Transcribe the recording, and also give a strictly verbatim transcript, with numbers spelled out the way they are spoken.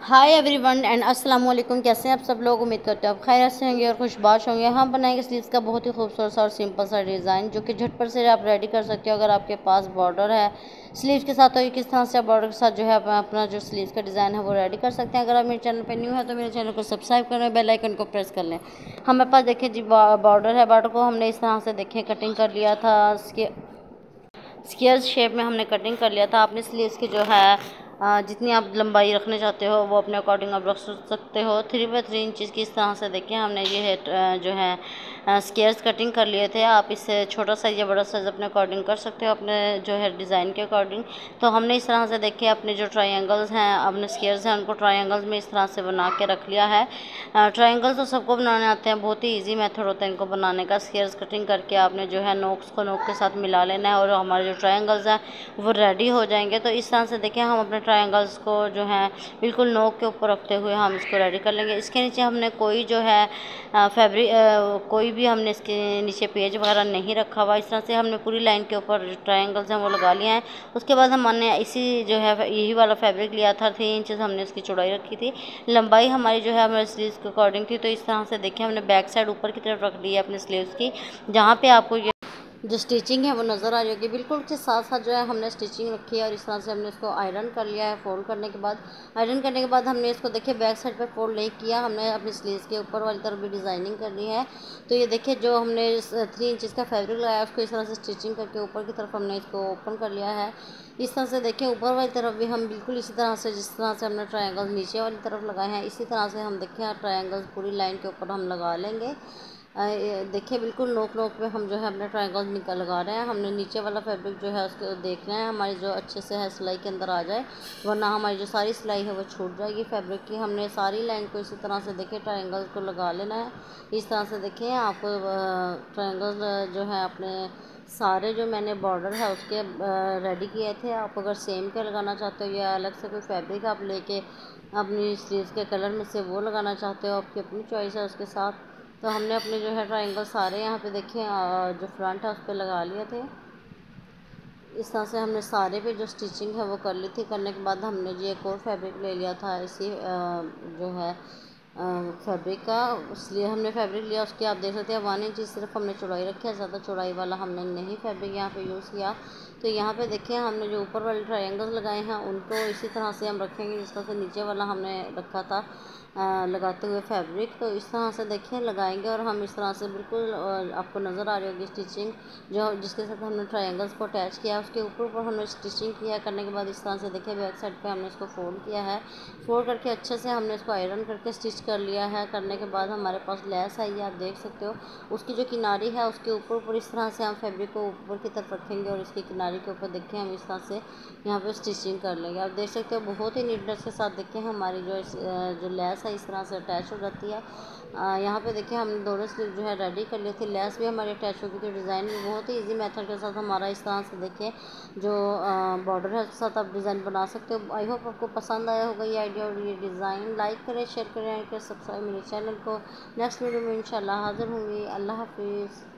Hi everyone and अस्सलाम वालेकुम। कैसे हैं आप सब लोग? उम्मीद करते हैं आप खैरियत से होंगे और खुशबाश होंगे। हम बनाएंगे स्लीव्स का बहुत ही खूबसूरत सा और सिंपल सा डिज़ाइन जो कि झटपट से आप रेडी कर सकते हो। अगर आपके पास बॉर्डर है स्लीव्स के साथ, तो किस तरह से आप बॉर्डर के साथ जो है अपना जो स्लीव्स का डिज़ाइन है वो रेडी कर सकते हैं। अगर आप मेरे चैनल पर न्यू है तो मेरे चैनल को सब्सक्राइब करें, बेल आइकन को प्रेस कर लें। हमारे पास देखिए जी बॉर्डर है, बॉर्डर को हमने इस तरह से देखिए कटिंग कर लिया था। इसके स्क्वायर शेप में हमने कटिंग कर लिया था। आपने स्लीव्स की जो है आ, जितनी आप लंबाई रखना चाहते हो वो अपने अकॉर्डिंग आप रख सकते हो। थ्री बाई थ्री इंचज़ की इस तरह से देखिए हमने ये है जो है स्क्वायर्स कटिंग कर लिए थे। आप इससे छोटा साइज या बड़ा साइज अपने अकॉर्डिंग कर सकते हो, अपने जो है डिज़ाइन के अकॉर्डिंग। तो हमने इस तरह से देखिए अपने जो ट्रायंगल्स हैं, अपने स्क्वायर्स हैं, उनको ट्रायंगल्स में इस तरह से बना के रख लिया है। ट्रायंगल्स तो सबको बनाने आते हैं, बहुत ही ईजी मेथड होता है इनको बनाने का। स्क्वायर्स कटिंग करके आपने जो है नोक्स को नोक के साथ मिला लेना है और हमारे जो ट्रायंगल्स हैं वो रेडी हो जाएंगे। तो इस तरह से देखिए हम अपने ट्रायंगल्स को जो है बिल्कुल नोक के ऊपर रखते हुए हम इसको रेडी कर लेंगे। इसके नीचे हमने कोई जो है फैब्रिक कोई भी हमने इसके नीचे पेज वगैरह नहीं रखा हुआ। इस तरह से हमने पूरी लाइन के ऊपर जो ट्रायंगल्स हैं वो लगा लिए हैं। उसके बाद हमने इसी जो है यही वाला फैब्रिक लिया था, थ्री इंचज़ हमने इसकी चौड़ाई रखी थी। लंबाई हमारी जो है हमारे स्लीव्स के अकॉर्डिंग थी। तो इस तरह से देखिए हमने बैक साइड ऊपर की तरफ रख ली है अपने स्लीव्स की, जहाँ पे आपको ये जो स्टिचिंग है वो नज़र आ रही होगी। बिल्कुल उसके साथ साथ जो है हमने स्टिचिंग रखी है और इस तरह से हमने इसको आयरन कर लिया है। फोल्ड करने के बाद आयरन करने के बाद हमने इसको देखिए बैक साइड पे फोल्ड नहीं किया, हमने अपनी स्लीव्स के ऊपर वाली तरफ भी डिज़ाइनिंग करनी है। तो ये देखिए जो हमने थ्री इंचज़ का फैब्रिक लगाया उसको इस तरह से स्टिचिंग करके ऊपर की तरफ हमने इसको ओपन कर लिया है। इस तरह से देखिए ऊपर वाली तरफ भी हम बिल्कुल इसी तरह से, जिस तरह से हमने ट्रायंगल नीचे वाली तरफ लगाए हैं, इसी तरह से हम देखिए ट्रायंगल्स पूरी लाइन के ऊपर हम लगा लेंगे। देखिए बिल्कुल नोक नोक पे हम जो है अपने ट्रायंगल निकल लगा रहे हैं। हमने नीचे वाला फैब्रिक जो है उसको देखना है हमारी जो अच्छे से है सिलाई के अंदर आ जाए, वरना हमारी जो सारी सिलाई है वो छूट जाएगी फैब्रिक की। हमने सारी लाइन को इसी तरह से देखिए ट्रायंगल को लगा लेना है। इस तरह से देखिए आपको ट्रायंगल जो है अपने सारे जो मैंने बॉर्डर है उसके रेडी किए थे। आप अगर सेम के लगाना चाहते हो या अलग से कोई फैब्रिक आप लेके अपनी स्लीव्स के कलर में से वो लगाना चाहते हो, आपकी अपनी चॉइस है उसके साथ। तो हमने अपने जो है ट्रायंगल सारे यहाँ पे देखें जो फ्रंट है उस पर लगा लिए थे। इस तरह से हमने सारे पे जो स्टिचिंग है वो कर ली थी। करने के बाद हमने जो एक और फैब्रिक ले लिया था इसी जो है फैब्रिक का, इसलिए हमने फैब्रिक लिया उसकी आप देख सकते हैं वन इंच सिर्फ हमने चौड़ाई रखी है, ज़्यादा चौड़ाई वाला हमने नहीं फैब्रिक यहाँ पे यूज़ किया। तो यहाँ पे देखिए हमने जो ऊपर वाले ट्रायंगल्स लगाए हैं उनको इसी तरह से हम रखेंगे जिस तरह से नीचे वाला हमने रखा था आ, लगाते हुए फैब्रिक। तो इस तरह से देखिए लगाएंगे और हम इस तरह से बिल्कुल आपको नज़र आ रही होगी स्टिचिंग जो जिसके साथ हमने ट्रायंगल्स को अटैच किया उसके ऊपर ऊपर हमने स्टिचिंग किया। करने के बाद इस तरह से देखिए बैक साइड पे हमने इसको फोल्ड किया है। फोल्ड करके अच्छे से हमने इसको आयरन करके स्टिच कर लिया है। करने के बाद हमारे पास लेस आई है, आप देख सकते हो। उसकी जो किनारी है उसके ऊपर ऊपर इस तरह से हम फैब्रिक को ऊपर की तरफ रखेंगे और इसकी किनारी के ऊपर देखिए हम इस तरह से यहाँ पे स्टिचिंग कर लेंगे। आप देख सकते हो बहुत ही नीटनेस के साथ देखिए हमारी जो जो लेस है इस तरह से अटैच हो जाती है। यहाँ पे देखिए हमने दोनों स्लीव जो है रेडी कर ली थी, लेस भी हमारी अटैच हो गई थी। डिज़ाइन भी बहुत ही ईजी मेथड के साथ हमारा इस तरह से देखिए जो बॉर्डर है उसके साथ आप डिज़ाइन बना सकते हो। आई होप आपको पसंद आया होगा ये आइडिया और ये डिज़ाइन। लाइक करें, शेयर करें, सब्सक्राइब मेरे चैनल को। नेक्स्ट वीडियो में इंशाल्लाह हाज़िर होंगी। अल्लाह हाफिज़।